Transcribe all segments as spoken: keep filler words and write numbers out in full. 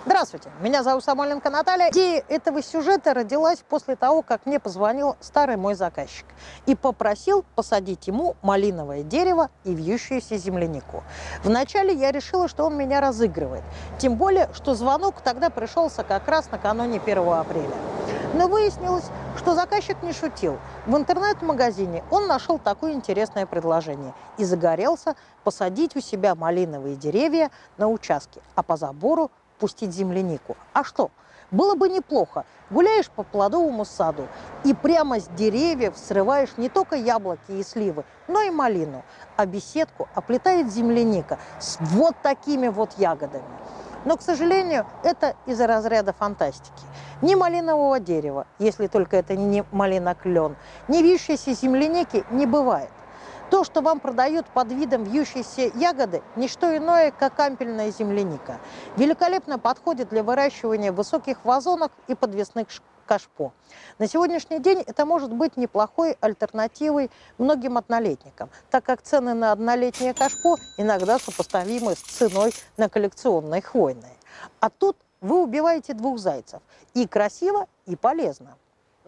Здравствуйте, меня зовут Самойленко Наталья. Идея этого сюжета родилась после того, как мне позвонил старый мой заказчик и попросил посадить ему малиновое дерево и вьющуюся землянику. Вначале я решила, что он меня разыгрывает, тем более, что звонок тогда пришелся как раз накануне первого апреля. Но выяснилось, что заказчик не шутил. В интернет-магазине он нашел такое интересное предложение и загорелся посадить у себя малиновые деревья на участке, а по забору пустить землянику. А что? Было бы неплохо. Гуляешь по плодовому саду и прямо с деревьев срываешь не только яблоки и сливы, но и малину. А беседку оплетает земляника с вот такими вот ягодами. Но, к сожалению, это из разряда фантастики. Ни малинового дерева, если только это не малиноклен, ни вьющейся земляники не бывает. То, что вам продают под видом вьющейся ягоды, не что иное, как ампельная земляника. Великолепно подходит для выращивания в высоких вазонах и подвесных кашпо. На сегодняшний день это может быть неплохой альтернативой многим однолетникам, так как цены на однолетнее кашпо иногда сопоставимы с ценой на коллекционное хвойное. А тут вы убиваете двух зайцев. И красиво, и полезно.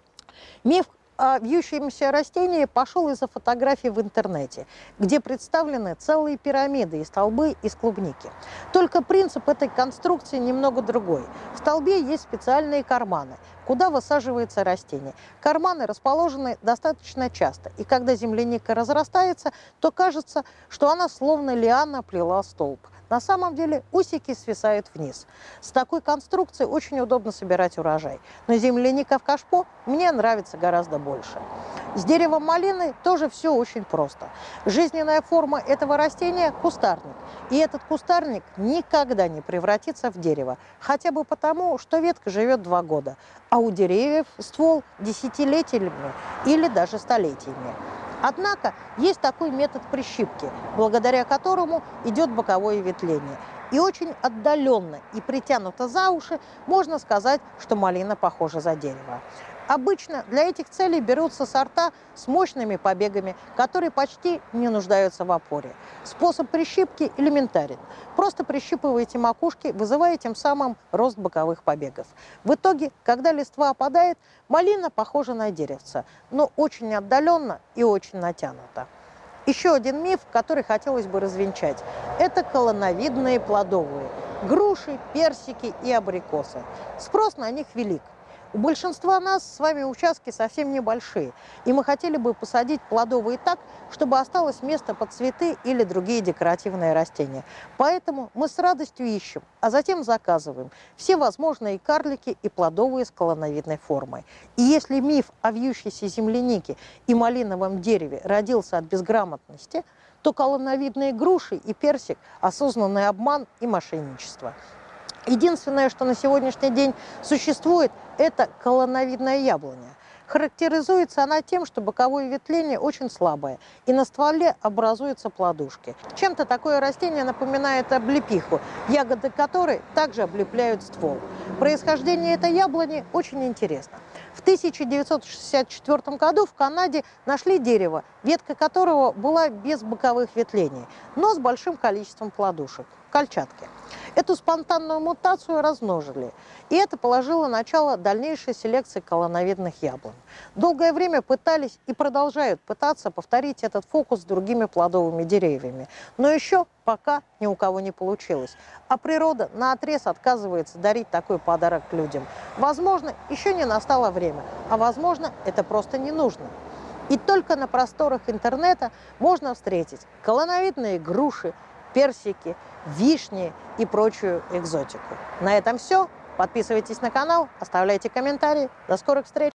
Миф о вьющемся растении пошел из-за фотографий в интернете, где представлены целые пирамиды и столбы из клубники. Только принцип этой конструкции немного другой. В столбе есть специальные карманы, куда высаживается растение. Карманы расположены достаточно часто, и когда земляника разрастается, то кажется, что она словно лиана плела столб. На самом деле усики свисают вниз. С такой конструкцией очень удобно собирать урожай. Но земляника в кашпо мне нравится гораздо больше. С деревом малины тоже все очень просто. Жизненная форма этого растения – кустарник. И этот кустарник никогда не превратится в дерево. Хотя бы потому, что ветка живет два года, а у деревьев ствол десятилетиями или даже столетиями. Однако есть такой метод прищипки, благодаря которому идет боковое ветвление. И очень отдаленно и притянуто за уши можно сказать, что малина похожа за дерево. Обычно для этих целей берутся сорта с мощными побегами, которые почти не нуждаются в опоре. Способ прищипки элементарен. Просто прищипываете макушки, вызывая тем самым рост боковых побегов. В итоге, когда листва опадает, малина похожа на деревце, но очень отдаленно и очень натянуто. Еще один миф, который хотелось бы развенчать, это колоновидные плодовые – груши, персики и абрикосы. Спрос на них велик. У большинства нас с вами участки совсем небольшие, и мы хотели бы посадить плодовые так, чтобы осталось место под цветы или другие декоративные растения. Поэтому мы с радостью ищем, а затем заказываем все возможные карлики и плодовые с колоновидной формой. И если миф о вьющейся землянике и малиновом дереве родился от безграмотности, то колоновидные груши и персик – осознанный обман и мошенничество. Единственное, что на сегодняшний день существует, это колоновидная яблоня. Характеризуется она тем, что боковое ветвление очень слабое, и на стволе образуются плодушки. Чем-то такое растение напоминает облепиху, ягоды которой также облепляют ствол. Происхождение этой яблони очень интересно. В тысяча девятьсот шестьдесят четвёртом году в Канаде нашли дерево, ветка которого была без боковых ветвлений, но с большим количеством плодушек – кольчатки. Эту спонтанную мутацию размножили, и это положило начало дальнейшей селекции колоновидных яблонь. Долгое время пытались и продолжают пытаться повторить этот фокус с другими плодовыми деревьями, но еще пока ни у кого не получилось. А природа наотрез отказывается дарить такой подарок людям. Возможно, еще не настало время, а возможно, это просто не нужно. И только на просторах интернета можно встретить колоновидные груши, персики, вишни и прочую экзотику. На этом все. Подписывайтесь на канал, оставляйте комментарии. До скорых встреч!